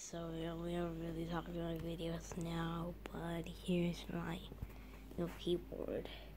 so we don't really talk about videos now, but here's my new keyboard.